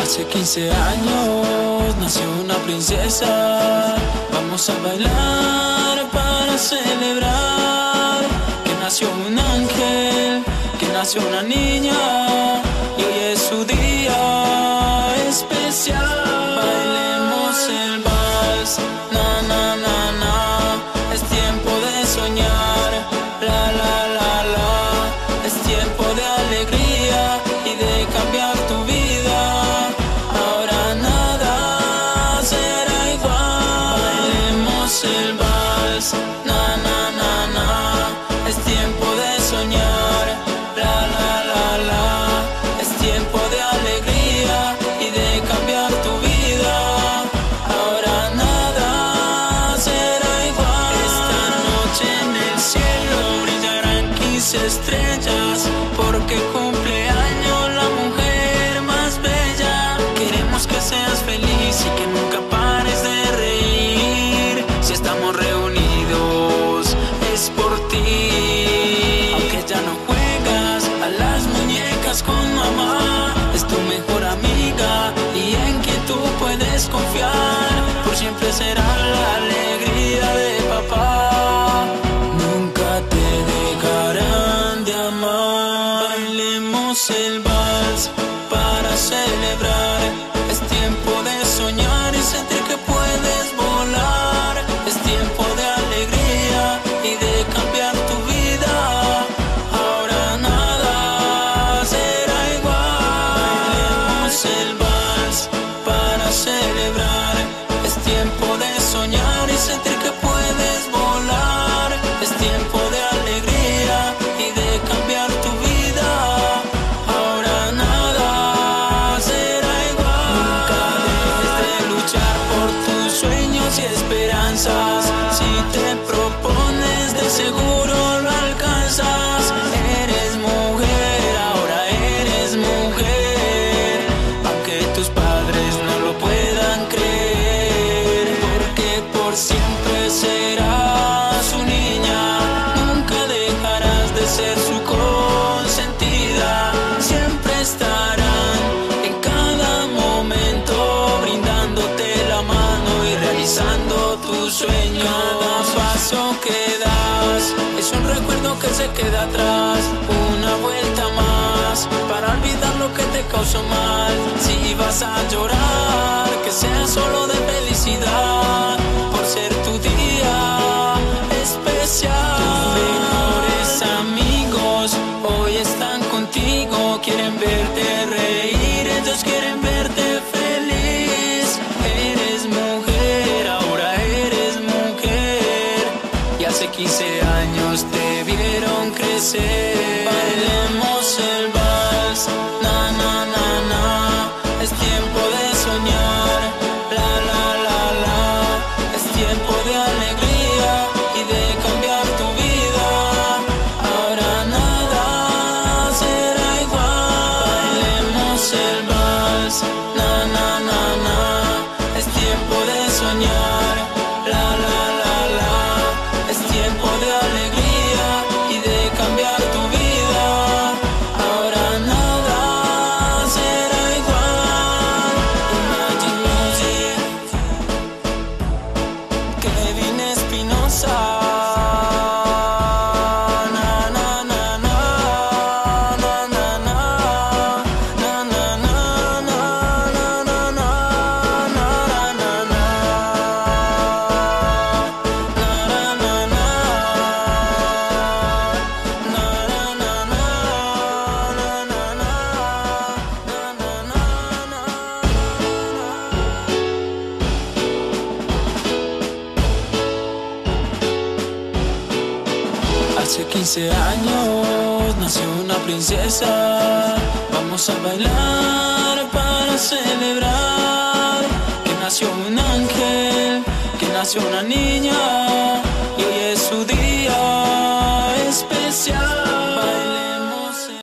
Hace 15 años nació una princesa. Vamos a bailar para celebrar que nació un ángel, que nació una niña, y hoy es su día especial. Bailemos el vals, na na na na. Es tiempo de soñar, la la la la. Es tiempo de alegría y de cambiar tu vida. Ahora nada será igual. Bailemos el vals, na na na na. Es tiempo de soñar, la la la la. Es tiempo de alegría y de cambiar tu vida. Ahora nada será igual. Esta noche en el cielo brillarán 15 estrellas, porque cumpleaños la mujer más bella. Queremos que seas feliz y que nunca pares de reír. Si estamos reunidos es por ti. Aunque ya no juegas a las muñecas con mamá, es tu mejor amiga y en quien tú puedes confiar. Por siempre será la alegría de papá. Nunca te dejarán de amar. Bailemos el vals para celebrar. Es tiempo de soñar y sentir que puedes volar. Es tiempo de alegría y de cambiar tu vida. Ahora nada será igual. Bailemos el vals para celebrar. Es tiempo de soñar y sentir que puedes volar. Es tiempo de alegría y de cambiar tu vida. Ahora nada será igual. Nunca dejes de luchar por tus sueños y esperanzas. Si te propones, de seguro lo alcanzas. Eres mujer, ahora eres mujer, aunque tus padres no lo puedan creer, porque por siempre serás su niña. Nunca dejarás de ser su consentida. Siempre estarán en cada momento brindándote la mano y realizando tus sueños. Cada paso que das es un recuerdo que se queda atrás. Una vuelta más para olvidar lo que te causó mal. Si vas a llorar, que sea solo de felicidad, por ser tu día especial. Tus mejores amigos hoy están contigo, quieren verte reír, ellos quieren verte feliz. Eres mujer, ahora eres mujer, y hace 15 años te vieron crecer. Bailemos el vals, na na na na. Es tiempo de soñar, la la la la. Es tiempo de alegría y de cambiar tu vida. Ahora nada será igual. Bailemos el vals, na na na na. Es tiempo de soñar, la la la la. Es tiempo de alegría y de cambiar tu vida. Ahora nada será igual. Imagine Music, Kevin Espinosa. Na na na na, na na na, na na na, na na na, na na na na. Hace 15 años nació una princesa. Vamos a bailar para celebrar que nació un ángel, que nació una niña, y hoy es su día especial.